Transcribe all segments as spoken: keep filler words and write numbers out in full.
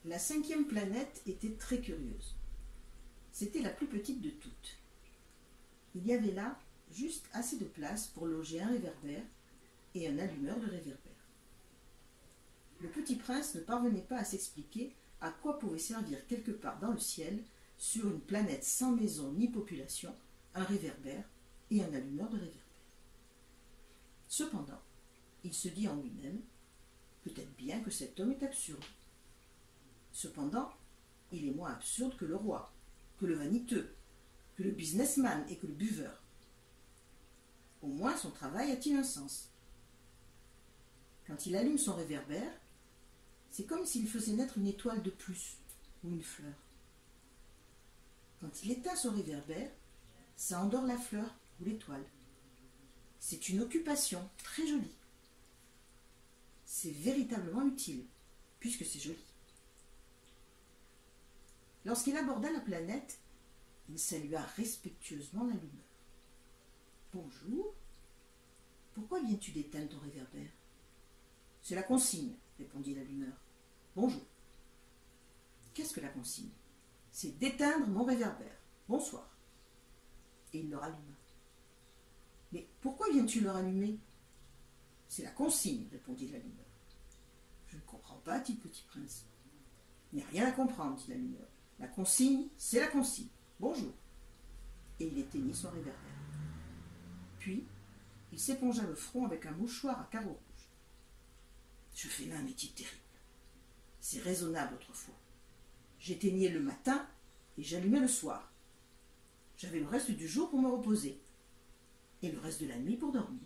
La cinquième planète était très curieuse. C'était la plus petite de toutes. Il y avait là juste assez de place pour loger un réverbère et un allumeur de réverbère. Le petit prince ne parvenait pas à s'expliquer à quoi pouvait servir quelque part dans le ciel, sur une planète sans maison ni population, un réverbère et un allumeur de réverbère. Cependant, il se dit en lui-même, peut-être bien que cet homme est absurde. Cependant, il est moins absurde que le roi, que le vaniteux, que le businessman et que le buveur. Au moins son travail a-t-il un sens. Quand il allume son réverbère, c'est comme s'il faisait naître une étoile de plus ou une fleur. Quand il éteint son réverbère, ça endort la fleur ou l'étoile. C'est une occupation très jolie. C'est véritablement utile, puisque c'est joli. Lorsqu'il aborda la planète, il salua respectueusement l'allumeur. « Bonjour. Pourquoi viens-tu d'éteindre ton réverbère ?»« C'est la consigne, » répondit l'allumeur. « Bonjour. »« Qu'est-ce que la consigne ?»« C'est d'éteindre mon réverbère. Bonsoir. » Et il le ralluma. « Mais pourquoi viens-tu le rallumer ?»« C'est la consigne, » répondit l'allumeur. « Je ne comprends pas, dit le petit prince. »« Il n'y a rien à comprendre, dit l'allumeur. La consigne, c'est la consigne. Bonjour. » Et il éteignit son réverbère. Puis, il s'épongea le front avec un mouchoir à carreaux rouges. « Je fais là un métier terrible. C'est raisonnable autrefois. J'éteignais le matin et j'allumais le soir. J'avais le reste du jour pour me reposer et le reste de la nuit pour dormir.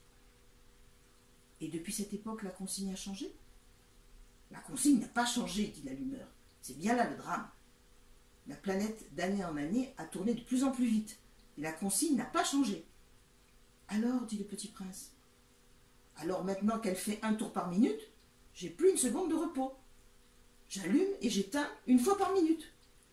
Et depuis cette époque, la consigne a changé ? La consigne n'a pas changé, dit l'allumeur. C'est bien là le drame. La planète, d'année en année, a tourné de plus en plus vite et la consigne n'a pas changé. Alors, dit le petit prince, alors maintenant qu'elle fait un tour par minute, j'ai plus une seconde de repos. J'allume et j'éteins une fois par minute.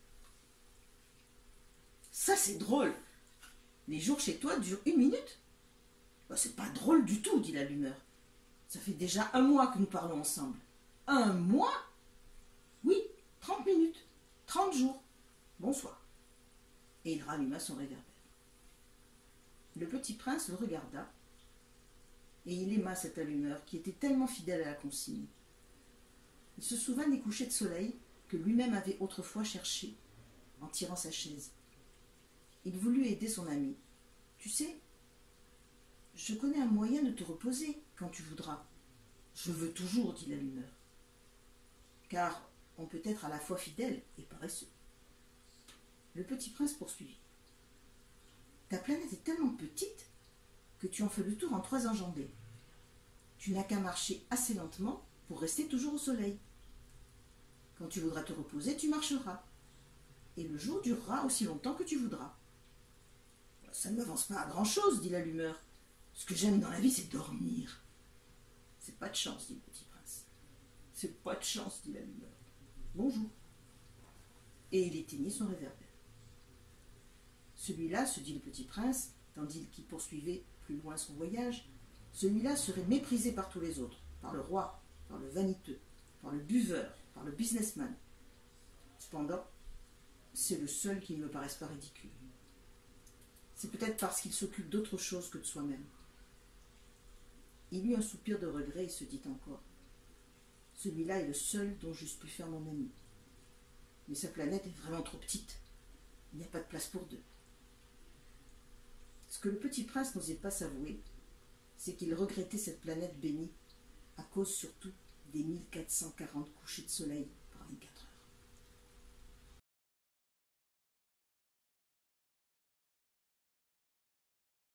Ça, c'est drôle. Les jours chez toi durent une minute ? Ben, c'est pas drôle du tout, dit l'allumeur. Ça fait déjà un mois que nous parlons ensemble. Un mois ? Oui, trente minutes, trente jours. Bonsoir. Et il ralluma son réverbère. Le petit prince le regarda, et il aima cet allumeur qui était tellement fidèle à la consigne. Il se souvint des couchers de soleil que lui-même avait autrefois cherchés en tirant sa chaise. Il voulut aider son ami. « Tu sais, je connais un moyen de te reposer quand tu voudras. »« Je veux toujours, » dit l'allumeur, « car on peut être à la fois fidèle et paresseux. » Le petit prince poursuivit. « Ta planète est tellement petite que tu en fais le tour en trois enjambées. Tu n'as qu'à marcher assez lentement pour rester toujours au soleil. Quand tu voudras te reposer, tu marcheras. Et le jour durera aussi longtemps que tu voudras. »« Ça ne m'avance pas à grand-chose, dit l'allumeur. Ce que j'aime dans la vie, c'est dormir. »« C'est pas de chance, dit le petit prince. »« C'est pas de chance, dit l'allumeur. Bonjour. » Et il éteignit son réverbère. Celui-là, se dit le petit prince, tandis qu'il poursuivait plus loin son voyage, celui-là serait méprisé par tous les autres, par le roi, par le vaniteux, par le buveur, par le businessman. Cependant, c'est le seul qui ne me paraisse pas ridicule. C'est peut-être parce qu'il s'occupe d'autre chose que de soi-même. Il eut un soupir de regret et se dit encore, « Celui-là est le seul dont j'eusse pu faire mon ami. Mais sa planète est vraiment trop petite. Il n'y a pas de place pour deux. » Ce que le petit prince n'osait pas s'avouer, c'est qu'il regrettait cette planète bénie, à cause surtout des mille quatre cent quarante couchers de soleil par vingt-quatre heures.